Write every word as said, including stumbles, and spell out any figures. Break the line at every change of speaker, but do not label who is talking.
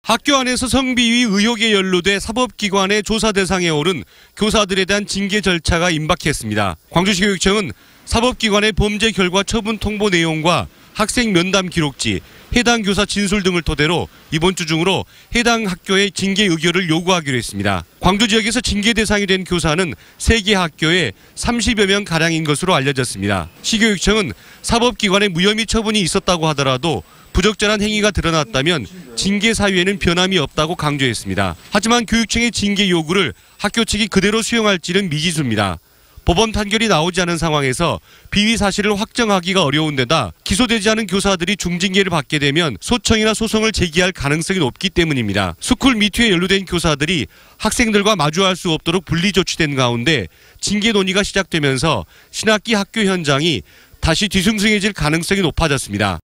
학교 안에서 성비위 의혹에 연루돼 사법기관의 조사 대상에 오른 교사들에 대한 징계 절차가 임박했습니다. 광주시 교육청은 사법기관의 범죄 결과 처분 통보 내용과 학생 면담 기록지, 해당 교사 진술 등을 토대로 이번 주 중으로 해당 학교의 징계 의결을 요구하기로 했습니다. 광주 지역에서 징계 대상이 된 교사는 세 개 학교에 삼십여 명 가량인 것으로 알려졌습니다. 시교육청은 사법기관의 무혐의 처분이 있었다고 하더라도 부적절한 행위가 드러났다면 징계 사유에는 변함이 없다고 강조했습니다. 하지만 교육청의 징계 요구를 학교 측이 그대로 수용할지는 미지수입니다. 법원 판결이 나오지 않은 상황에서 비위 사실을 확정하기가 어려운 데다 기소되지 않은 교사들이 중징계를 받게 되면 소청이나 소송을 제기할 가능성이 높기 때문입니다. 스쿨 미투에 연루된 교사들이 학생들과 마주할 수 없도록 분리 조치된 가운데 징계 논의가 시작되면서 신학기 학교 현장이 다시 뒤숭숭해질 가능성이 높아졌습니다.